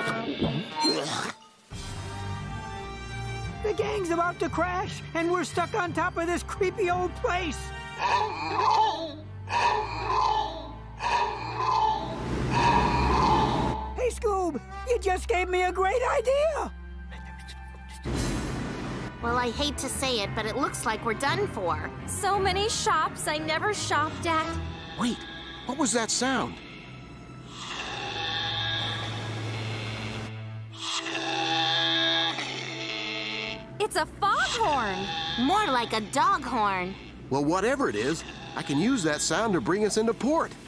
The gang's about to crash, and we're stuck on top of this creepy old place. Hey, Scoob, you just gave me a great idea. Well, I hate to say it, but it looks like we're done for. So many shops I never shopped at. Wait, what was that sound? It's a foghorn. More like a dog horn. Well, whatever it is, I can use that sound to bring us into port.